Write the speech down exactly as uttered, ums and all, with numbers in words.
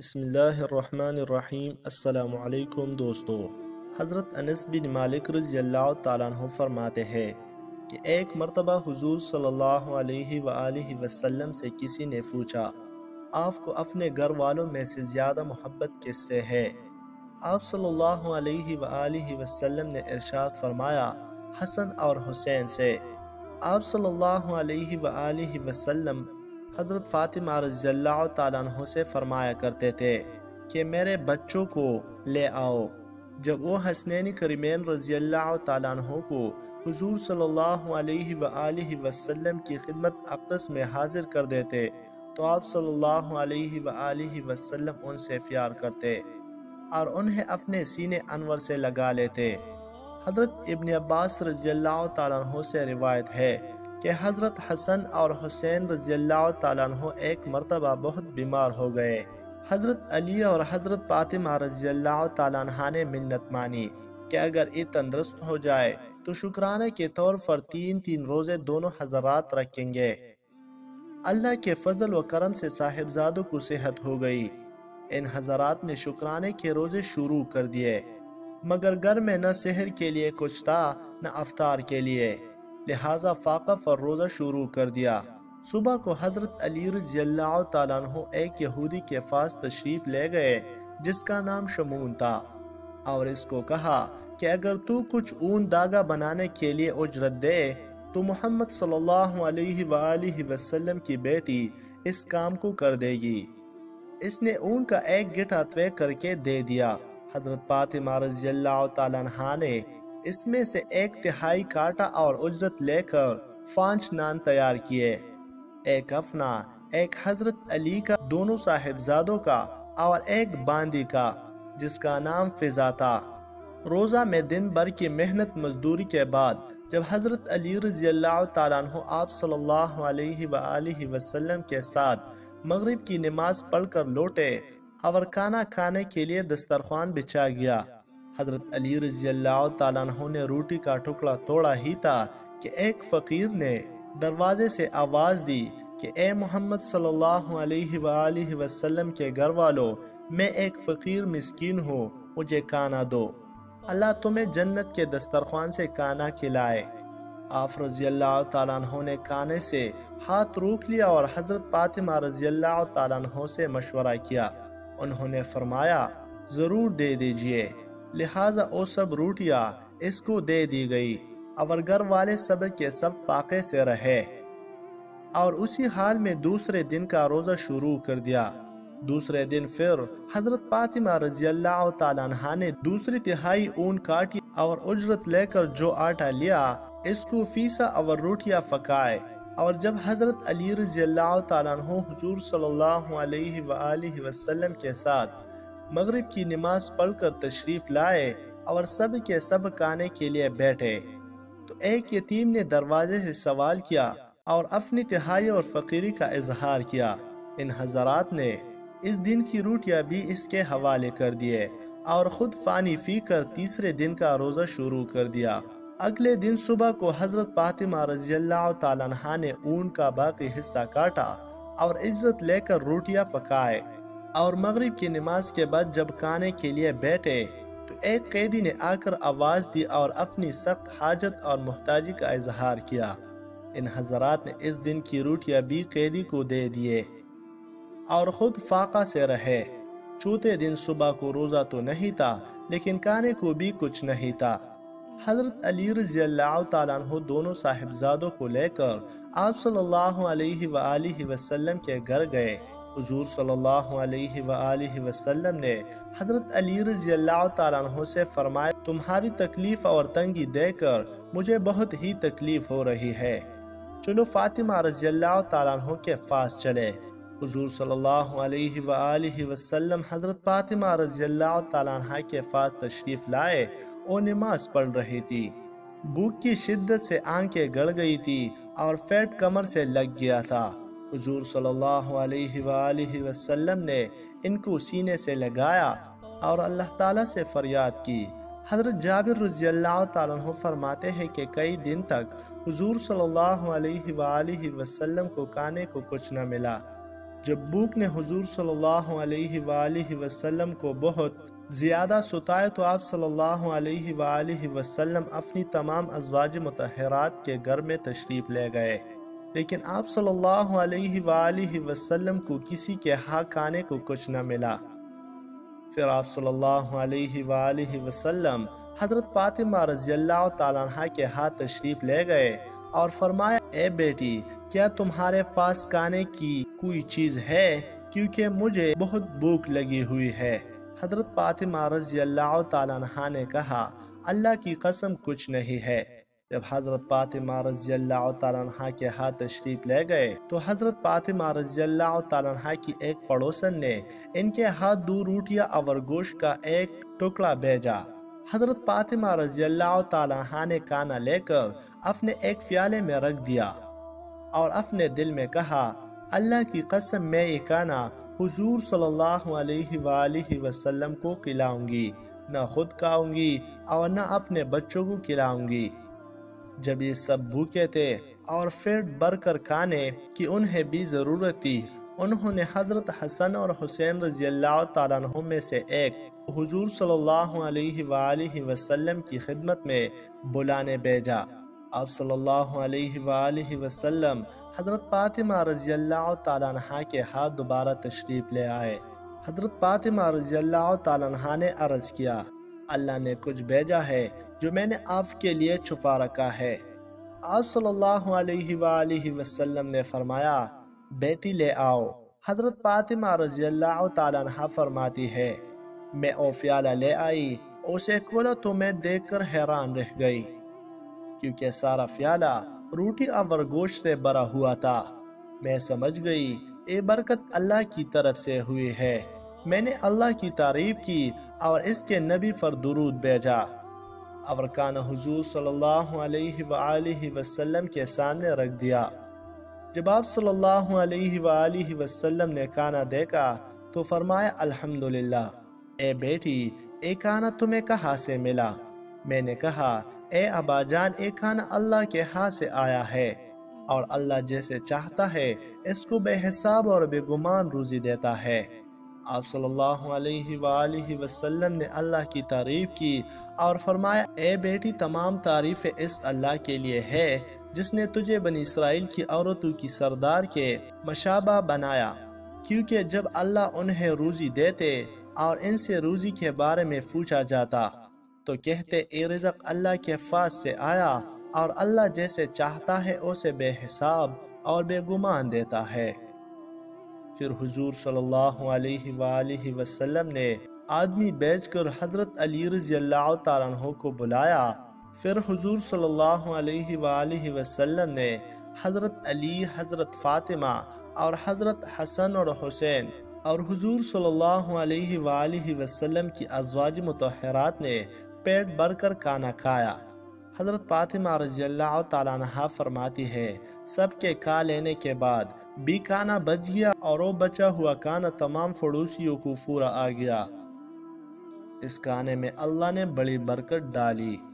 بسم اللہ الرحمن الرحیم۔ السلام علیکم دوستو۔ حضرت انس بن مالک رضی اللہ تعالیٰ عنہ فرماتے ہیں کہ ایک مرتبہ حضور صلی اللہ علیہ وآلہ وسلم سے کسی نے پوچھا، آپ کو اپنے گھر والوں میں سے زیادہ محبت کس سے ہے؟ آپ صلی اللہ علیہ وآلہ وسلم نے ارشاد فرمایا، حسن اور حسین سے۔ آپ صلی اللہ علیہ وآلہ وسلم حضرت فاطمہ رضی اللہ تعالیٰ عنہ سے فرمایا کرتے تھے کہ میرے بچوں کو لے آؤ۔ جب وہ حسنین کریمین رضی اللہ تعالیٰ عنہ کو حضور صلی اللہ علیہ وآلہ وسلم کی خدمت اقدس میں حاضر کر دیتے تو آپ صلی اللہ علیہ وآلہ وسلم ان سے پیار کرتے اور انہیں اپنے سینے انور سے لگا لیتے۔ حضرت ابن عباس رضی اللہ تعالیٰ عنہ سے روایت ہے کہ حضرت حسن اور حسین رضی اللہ تعالیٰ عنہ ایک مرتبہ بہت بیمار ہو گئے۔ حضرت علی اور حضرت فاطمہ رضی اللہ تعالیٰ عنہ نے منت مانی کہ اگر یہ تندرست ہو جائے تو شکرانے کے طور پر تین تین روزے دونوں حضرات رکھیں گے۔ اللہ کے فضل و کرم سے صاحبزادوں کو صحت ہو گئی۔ ان حضرات نے شکرانے کے روزے شروع کر دیے، مگر گھر میں نہ سحر کے لیے کچھ تھا نہ افطار کے لیے، لہٰذا فاقہ پر روزہ شروع کر دیا۔ صبح کو حضرت علی رضی اللہ تعالیٰ عنہ ایک یہودی کے پاس تشریف لے گئے جس کا نام شمون تھا، اور اس کو کہا کہ اگر تو کچھ اون داغا بنانے کے لیے اجرت دے تو محمد صلی اللہ علیہ وآلہ وسلم کی بیٹی اس کام کو کر دے گی۔ اس نے اون کا ایک گٹھا طے کر کے دے دیا۔ حضرت فاطمہ رضی اللہ تعالیٰ عنہ نے اس میں سے ایک تہائی کاٹا اور اجرت لے کر پانچ نان تیار کیے، ایک اپنا، ایک حضرت علی کا، دونوں صاحبزادوں کا اور ایک باندی کا جس کا نام فضا تھا۔ روزہ میں دن بھر کی محنت مزدوری کے بعد جب حضرت علی رضی اللہ تعالیٰ عنہ آپ صلی اللہ علیہ وآلہ وسلم کے ساتھ مغرب کی نماز پڑھ کر لوٹے اور کھانا کھانے کے لیے دسترخوان بچھا گیا، حضرت علی رضی اللہ تعالیٰ عنہ نے روٹی کا ٹکڑا توڑا ہی تھا کہ ایک فقیر نے دروازے سے آواز دی کہ اے محمد صلی اللہ علیہ وآلہ وسلم کے گھر والوں، میں ایک فقیر مسکین ہوں، مجھے کھانا دو، اللہ تمہیں جنت کے دسترخوان سے کھانا کھلائے۔ آپ رضی اللہ تعالیٰ عنہ نے کھانے سے ہاتھ روک لیا اور حضرت فاطمہ رضی اللہ تعالیٰ عنہ سے مشورہ کیا۔ انہوں نے فرمایا ضرور دے دیجئے، لہٰذا وہ سب روٹیاں اس کو دے دی گئی اور گھر والے سب کے سب فاقے سے رہے، اور اسی حال میں دوسرے دن کا روزہ شروع کر دیا۔ دوسرے دن پھر حضرت فاطمہ رضی اللہ تعالیٰ عنہ نے دوسری تہائی اون کاٹی اور اجرت لے کر جو آٹا لیا اس کو پیسا اور روٹیاں پکائے، اور جب حضرت علی رضی اللہ تعالیٰ عنہ حضور صلی اللہ علیہ وآلہ وسلم کے ساتھ مغرب کی نماز پڑھ کر تشریف لائے اور سب کے سب کھانے کے لیے بیٹھے تو ایک یتیم نے دروازے سے سوال کیا اور اپنی تہائی اور فقیری کا اظہار کیا۔ ان حضرات نے اس دن کی روٹیاں بھی اس کے حوالے کر دیے اور خود فانی پی کر تیسرے دن کا روزہ شروع کر دیا۔ اگلے دن صبح کو حضرت فاطمہ رضی اللہ تعالیٰ عنہ نے اون کا باقی حصہ کاٹا اور اجرت لے کر روٹیاں پکائے، اور مغرب کی نماز کے بعد جب کھانے کے لیے بیٹھے تو ایک قیدی نے آ کر آواز دی اور اپنی سخت حاجت اور محتاجی کا اظہار کیا۔ ان حضرات نے اس دن کی روٹیاں بھی قیدی کو دے دیے اور خود فاقہ سے رہے۔ چوتھے دن صبح کو روزہ تو نہیں تھا لیکن کھانے کو بھی کچھ نہیں تھا۔ حضرت علی رضی اللہ تعالیٰ عنہ دونوں صاحبزادوں کو لے کر آپ صلی اللہ علیہ وآلہ وسلم کے گھر گئے۔ حضور صلی اللہ علیہ وآلہ وسلم نے حضرت علی رضی اللہ تعالیٰ عنہ سے فرمایا تمہاری تکلیف اور تنگی دے کر مجھے بہت ہی تکلیف ہو رہی ہے، چلو فاطمہ رضی اللہ تعالیٰ عنہ کے پاس چلے۔ حضور صلی اللہ علیہ وآلہ وسلم حضرت فاطمہ رضی اللہ تعالیٰ عنہ کے پاس تشریف لائے، وہ نماز پڑھ رہی تھی۔ بھوک کی شدت سے آنکھیں گڑ گئی تھی اور پیٹ کمر سے لگ گیا تھا۔ حضور صلی اللہ علیہ وآلہ وسلم نے ان کو سینے سے لگایا اور اللہ تعالیٰ سے فریاد کی۔ حضرت جابر رضی اللہ تعالیٰ عنہ فرماتے ہیں کہ کئی دن تک حضور صلی اللہ علیہ وآلہ وسلم کو کھانے کو کچھ نہ ملا۔ جب بھوک نے حضور صلی اللہ علیہ وآلہ وسلم کو بہت زیادہ ستائے تو آپ صلی اللہ علیہ وآلہ وسلم اپنی تمام ازواج مطہرات کے گھر میں تشریف لے گئے، لیکن آپ صلی اللہ علیہ وآلہ وسلم کو کسی کے ہاں کھانے کو کچھ نہ ملا۔ پھر آپ صلی اللہ علیہ وآلہ وسلم حضرت فاطمہ رضی اللہ تعالیٰ عنہ کے ہاتھ تشریف لے گئے اور فرمایا، اے بیٹی، کیا تمہارے پاس کھانے کی کوئی چیز ہے؟ کیونکہ مجھے بہت بھوک لگی ہوئی ہے۔ حضرت فاطمہ رضی اللہ تعالیٰ عنہ نے کہا، اللہ کی قسم کچھ نہیں ہے۔ جب حضرت فاطمہ رضی اللہ تعالیٰ عنہ کے ہاتھ تشریف لے گئے تو حضرت فاطمہ رضی اللہ تعالیٰ عنہ کی ایک پڑوسن نے ان کے ہاتھ دو روٹیاں اور گوشت کا ایک ٹکڑا بھیجا۔ حضرت فاطمہ رضی اللہ تعالیٰ عنہ نے کھانا لے کر اپنے ایک پیالے میں رکھ دیا اور اپنے دل میں کہا، اللہ کی قسم میں یہ کھانا حضور صلی اللہ علیہ وآلہ وسلم کو کھلاؤں گی، نہ خود کھاؤں گی اور نہ اپنے بچوں کو کھلاؤں گی۔ جب یہ سب بھوکے تھے اور پیٹ بھر کر کھانے کی انہیں بھی ضرورت تھی، انہوں نے حضرت حسن اور حسین رضی اللہ تعالیٰ عنہ میں سے ایک حضور صلی اللہ علیہ وآلہ وسلم کی خدمت میں بلانے بھیجا۔ آپ صلی اللہ علیہ وآلہ وسلم حضرت فاطمہ رضی اللہ تعالیٰ عنہ کے ہاتھ دوبارہ تشریف لے آئے۔ حضرت فاطمہ رضی اللہ تعالیٰ عنہ نے عرض کیا، اللہ نے کچھ بھیجا ہے جو میں نے آپ کے لیے چھپا رکھا ہے۔ آپ صلی اللہ علیہ وآلہ وسلم نے فرمایا، بیٹی لے آؤ۔ حضرت فاطمہ رضی اللہ تعالیٰ عنہ فرماتی ہے، میں او پیالہ لے آئی، اسے کھولا تو میں دیکھ کر حیران رہ گئی، کیونکہ سارا پیالہ روٹی اور گوشت سے بھرا ہوا تھا۔ میں سمجھ گئی یہ برکت اللہ کی طرف سے ہوئی ہے۔ میں نے اللہ کی تعریف کی اور اس کے نبی پر درود بھیجا اور کھانا حضور صلی اللہ علیہ وآلہ وسلم کے سامنے رکھ دیا۔ جب آپ صلی اللہ علیہ وآلہ وسلم نے کھانا دیکھا تو فرمایا، الحمدللہ، اے بیٹی، یہ کھانا تمہیں کہاں سے ملا؟ میں نے کہا، اے ابا جان، یہ کھانا اللہ کے ہاتھ سے آیا ہے اور اللہ جیسے چاہتا ہے اس کو بے حساب اور بے گمان روزی دیتا ہے۔ آپ صلی اللہ علیہ وآلہ وسلم نے اللہ کی تعریف کی اور فرمایا، اے بیٹی، تمام تعریف اس اللہ کے لیے ہے جس نے تجھے بنی اسرائیل کی عورتوں کی سردار کے مشابہ بنایا، کیونکہ جب اللہ انہیں روزی دیتے اور ان سے روزی کے بارے میں پوچھا جاتا تو کہتے، اے رزق اللہ کے پاس سے آیا اور اللہ جیسے چاہتا ہے اسے بے حساب اور بے گمان دیتا ہے۔ پھر حضور صلی اللہ علیہ وآلہ وسلم نے آدمی بھیج کر حضرت علی رضی اللہ تعالیٰ عنہ کو بلایا۔ پھر حضور صلی اللہ علیہ وآلہ وسلم نے حضرت علی، حضرت فاطمہ اور حضرت حسن اور حسین اور حضور صلی اللہ علیہ وآلہ وسلم کی ازواج مطہرات نے پیٹ بھر کر کھانا کھایا۔ حضرت فاطمہ رضی اللہ تعالیٰ عنہ فرماتی ہے، سب کے کھا لینے کے بعد بھی کھانا بچ گیا اور وہ بچا ہوا کھانا تمام پڑوسیوں کو پورا آ گیا۔ اس کھانے میں اللہ نے بڑی برکت ڈالی۔